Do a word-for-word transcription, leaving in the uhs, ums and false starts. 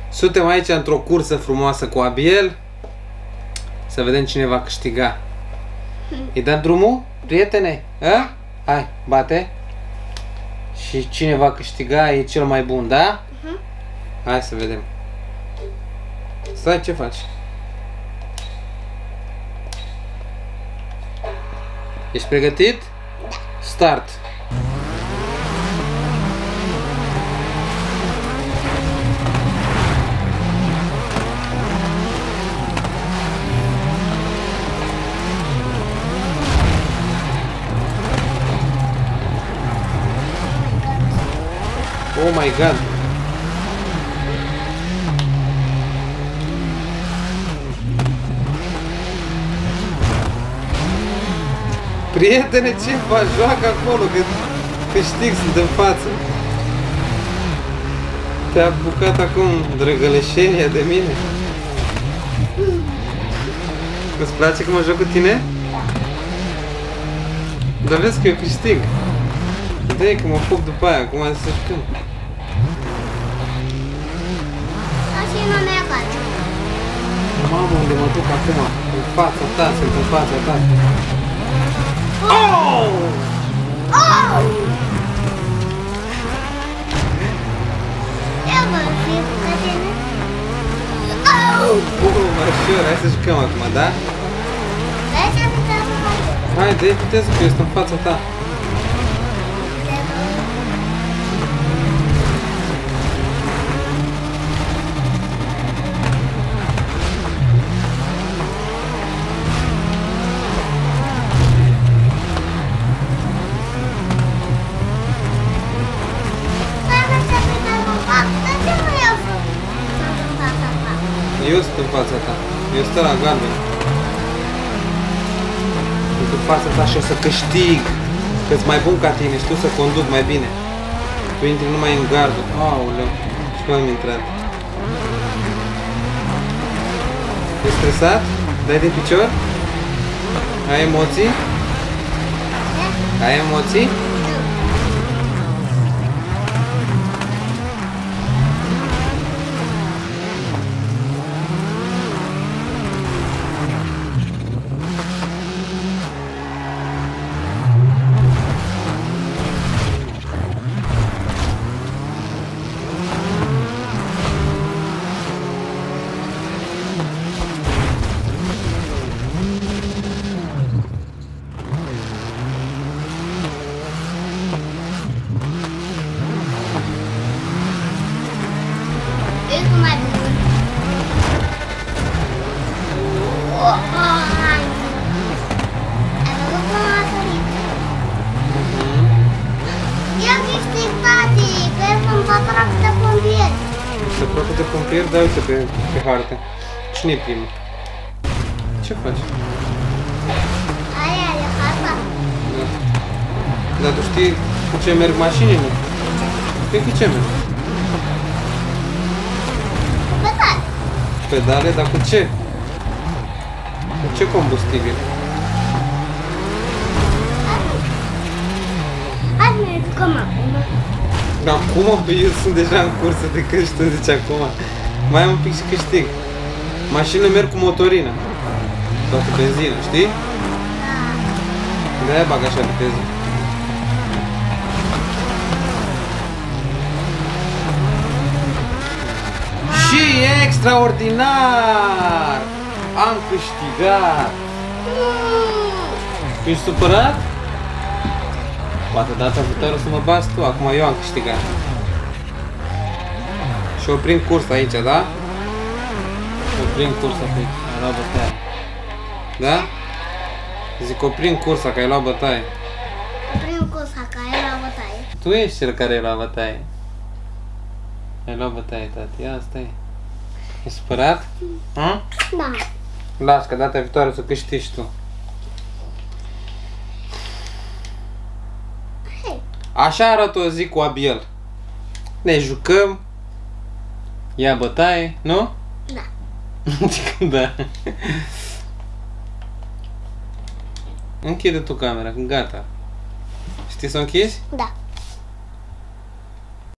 Suntem aici într-o cursă frumoasă cu Abiel. Să vedem cine va câștiga. Îi dăm drumul, prietene? A? Hai, bate. Și cine va câștiga e cel mai bun, da? Uh-huh. Hai să vedem. Stai, ce faci? Ești pregătit? Start! Oh my god! Prietene, ce faci? Joacă acolo, că câștig, sunt în față. Te-a apucat acum drăgăleșenia de mine. Îți place că mă joc cu tine? Dar vezi că eu câștig. Ideea e că mă pup după aia, acum să jucăm. Mamă, unde mă duc acum? În fața ta, sunt în fața ta. Oh! Oh! Eu vă fi cu tine. Oh! Oh, mă ușor, hai să jucăm acum, da? Vrei să putem să facem? Hai, dă-i viteză că eu sunt în fața ta. Eu sunt în fața ta. Eu sunt la galben. Sunt în fața ta și o să câștig. Că-s mai bun ca tine și tu să conduc mai bine. Tu intri numai în gardul. Aoleu. Și eu am intrat. Ești stresat? Dai din picior? Ai emoții? Ai emoții? Se aproape de pompier, dar uite pe, pe hartă. Cine e primul? Ce faci? Aia e harta. Da. Dar tu știi cu ce merg mașinile? Pe cu ce merg? Cu pedale. Pedale, dar cu ce? Cu ce combustibil? Hai să ne jucăm acum. Acum? Eu sunt deja în cursă de când și tu îmi zici acum. Mai am un pic și câștig. Mașinile merg cu motorină. Sau cu benzină, știi? Da. De-aia bag așa viteză. Și extraordinar! Am câștigat! Ești supărat? Poate data viitoare o să mă bați tu, acum eu am câștigat. Și oprim cursa aici, da? Oprim cursa pe aici, ai luat bătaie. Da? Zic oprim cursa, că ai luat bătaie. Oprim cursa, că ai luat bătaie. Tu ești cel care ai luat bătaie. Ai luat bătaie, tati, ia stai. E supărat? Hm? Da. Las, că data viitoare o să câștigi tu. Așa arată o zi cu Abiel. Ne jucăm. Ia bătaie, nu? Da. Da. Închide tu camera, gata. Știi să o închizi? Da.